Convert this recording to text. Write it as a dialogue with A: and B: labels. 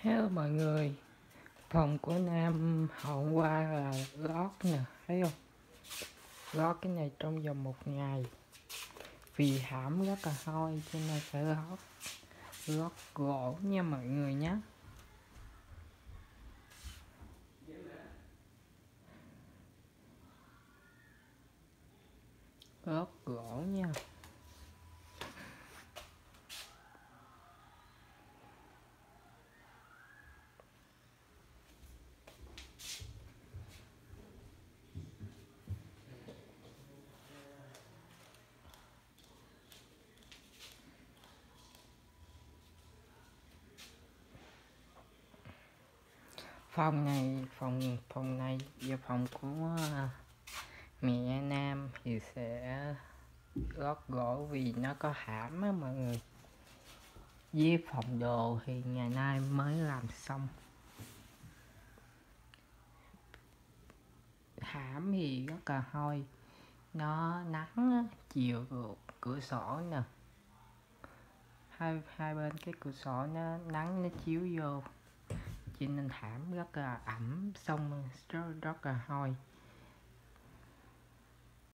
A: Hello mọi người, phòng của Nam hôm qua là lót nè, thấy không? Lót cái này trong vòng 1 ngày. Vì hãm rất là hôi cho nên phải lót gỗ nha mọi người nhé. Lót gỗ nha. Phòng này và phòng của mẹ Nam thì sẽ lót gỗ vì nó có hãm á mọi người. Với phòng đồ thì ngày nay mới làm xong. Hãm thì rất là hôi, nó nắng á, chiều cửa sổ nè, hai bên cái cửa sổ nó nắng nó chiếu vô cho nên thảm rất là ẩm, xong rất là hôi.